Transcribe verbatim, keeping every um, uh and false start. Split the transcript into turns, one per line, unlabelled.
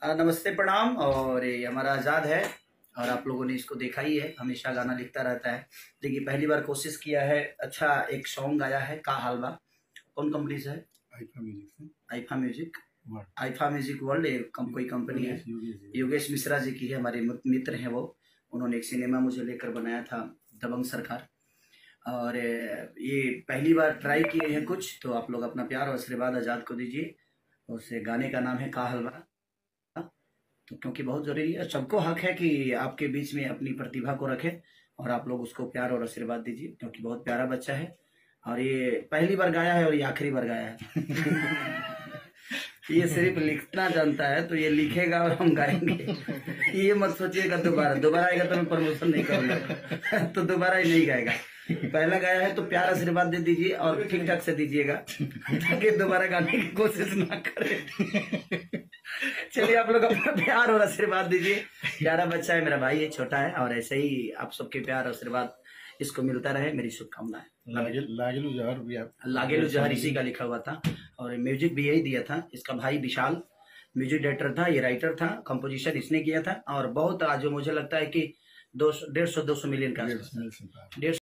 अ, नमस्ते प्रणाम। और ये हमारा आज़ाद है और आप लोगों ने इसको देखा ही है, हमेशा गाना लिखता रहता है। देखिए पहली बार कोशिश किया है, अच्छा एक सॉन्ग गाया है का हालवा। कौन कंपनी से है?
आईफा म्यूजिक से।
IIFA music
world.
IIFA music world एक कम, कोई कंपनी है, योगेश मिश्रा जी की है, हमारे मित्र हैं वो। उन्होंने एक सिनेमा मुझे लेकर बनाया था, दबंग सरकार। और ये पहली बार ट्राई किए हैं कुछ, तो आप लोग अपना प्यार और आशीर्वाद आज़ाद को दीजिए। उस गाने का नाम है का हलवा। तो क्योंकि बहुत ज़रूरी है, सबको हक है कि आपके बीच में अपनी प्रतिभा को रखें और आप लोग उसको प्यार और आशीर्वाद दीजिए, क्योंकि बहुत प्यारा बच्चा है। और ये पहली बार गाया है और ये आखिरी बार गाया है। ये सिर्फ लिखना जानता है, तो ये लिखेगा और हम गाएंगे। ये मत सोचिएगा दोबारा दोबारा आएगा तो मैं प्रमोशन नहीं करूँगा। तो दोबारा ही नहीं गाएगा। पहला गाया है तो प्यार आशीर्वाद दे दीजिए और ठीक ठाक से दीजिएगा, ताकि दोबारा गाने की कोशिश ना करे। चलिए आप लोग अपना प्यार और आशीर्वाद दीजिए। प्यारा बच्चा है, मेरा भाई है, छोटा है, और ऐसे ही आप सबके प्यार आशीर्वाद इसको मिलता रहे, मेरी शुभकामनाएं।
लागे, लागेलू जहर भी आप
लागेलू जहर इसी का लिखा हुआ था और म्यूजिक भी यही दिया था। इसका भाई विशाल म्यूजिक डायरेक्टर था, ये राइटर था, कंपोजिशन इसने किया था। और बहुत आज मुझे लगता है कि दो सौ डेढ़ सौ दो सौ मिलियन का डेढ़